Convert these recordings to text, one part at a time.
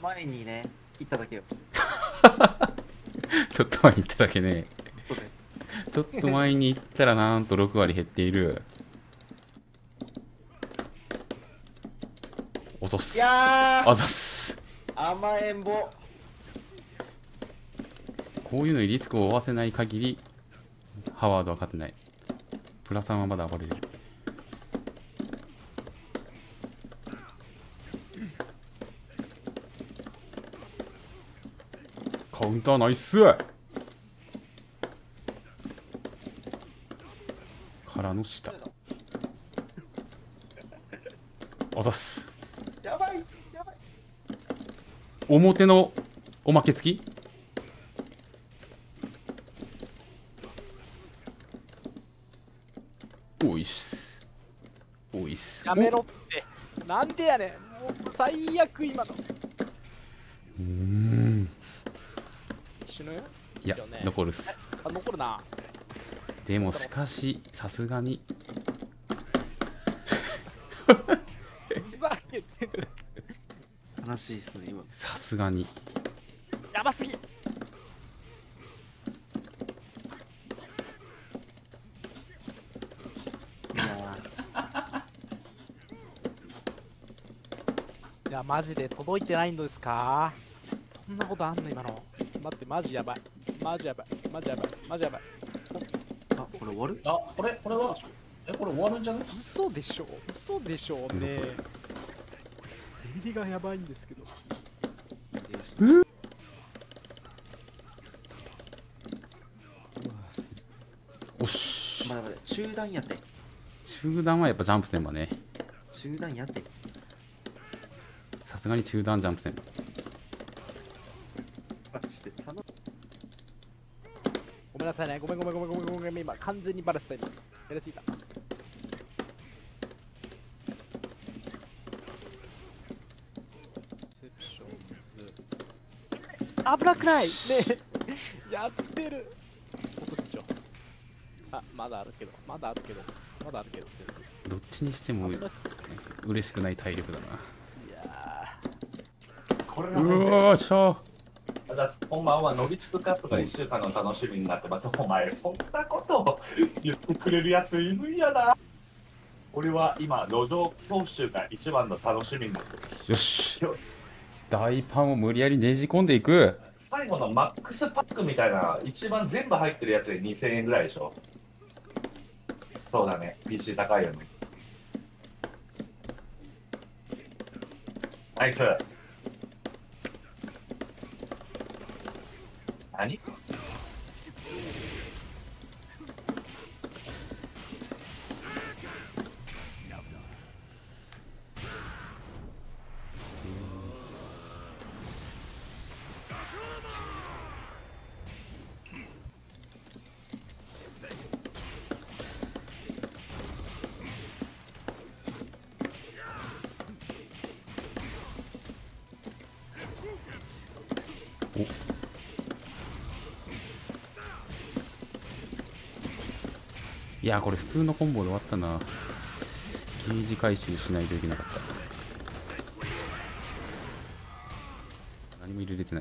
前にね、行っただけよ。 ちょっと前に行っただけね。 そうね。 ちょっと前に行ったらなんと6割減っている。落とす。 いやあざっす。 甘えん坊。 こういうのにリスクを負わせない限りハワードは勝てない。プラさんはまだ暴れる。カウンターナイスからの下。あざっす。 やばいやばい。 表のおまけ付き。おいっす。おいっす。 やめろって。なんでやねん。もう最悪今の。死ぬよ。 いや、 ね、 残るっす。 あ、残るな。 でもしかしさすがにふざけてる。 悲しいっすね、今。 さすがにやばすぎ。いや、マジで届いてないんですか？そんなことあんの今の。待って、マジやばい。マジやばい。マジやばい。マジやばい。 あ、これ終わる？ あ、これは、これ終わるんじゃない？ 嘘でしょ。嘘でしょうね。レビリがやばいんですけど。 おし。 まだまだ、中断やって。 中断はやっぱジャンプせんばね。 中断やって。 さすがに中断ジャンプせんば。 マジで頼む。 ごめんなさいね。ごめん。今、完全にバラした今。やりすぎた。危なくないねえやってる。落とすでしょ。あ、まだあるけど。 どっちにしても嬉しくない体力だな。 いやこれうわーしゃ私、こんばんは。のびつくカップが1週間の楽しみになってます。お前、そんなことを言ってくれるやついるんやな。俺は今、路上教習が一番の楽しみになってる。 よし。大パンを無理やりねじ込んでいく。 最後のマックスパックみたいな、一番全部入ってるやつで2000円ぐらいでしょ。そうだね。PC 高いよね。ナイス。何？ いやこれ普通のコンボで終わったな。ゲージ回収しないといけなかった。何も入れてない。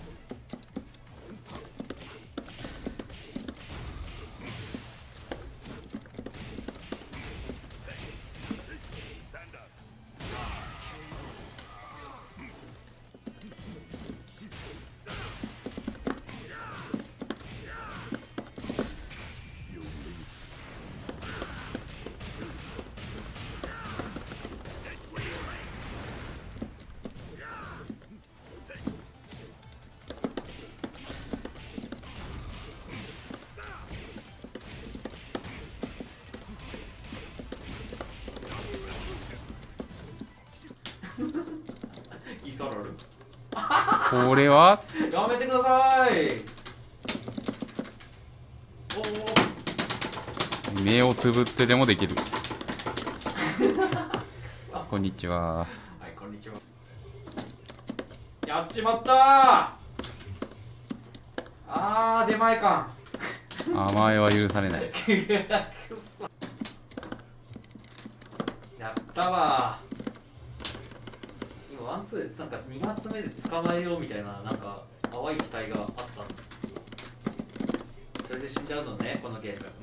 イソロルこれはやめてください。 目をつぶってでもできる。こんにちは。 はい、こんにちは。やっちまったー。あー、出前感。 甘えは許されない。 くそやったわー。今かワンツーでなんか2発目で捕まえようみたいななんか淡い期待があったんそれで死んじゃうのねこのゲーム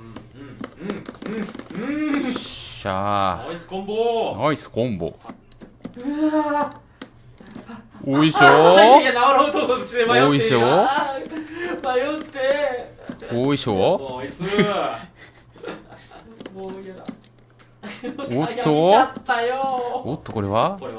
しゃナイスコンボーナイスコンボ。 うわおいしいやょいやなるほどして迷っておいしょ迷っておいしょ。 ナイスもう嫌だおっやめちゃとったよおっと、これはこれ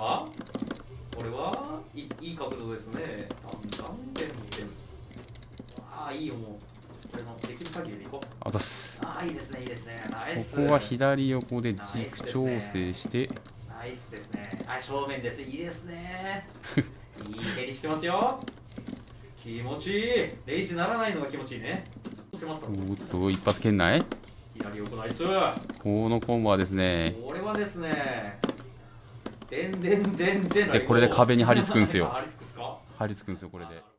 はいい角度ですね。なんでああ、いいよ、もう。これのできる限りでいこう。 あざっす。 ああ、いいですね、いいですね。ナイス。 ここは左横で軸調整して、 ナイスですね。あ、正面ですね。いいですね。いい蹴りしてますよ。気持ちいい。レイジならないのが気持ちいいね。迫った。 おっと、一発圏内。 左横ナイス。 このコンボはですね、 これはですね。でんでんでんでん。 でこれで壁に張り付くんすよ張り付くっすか張り付くんですよ、これで。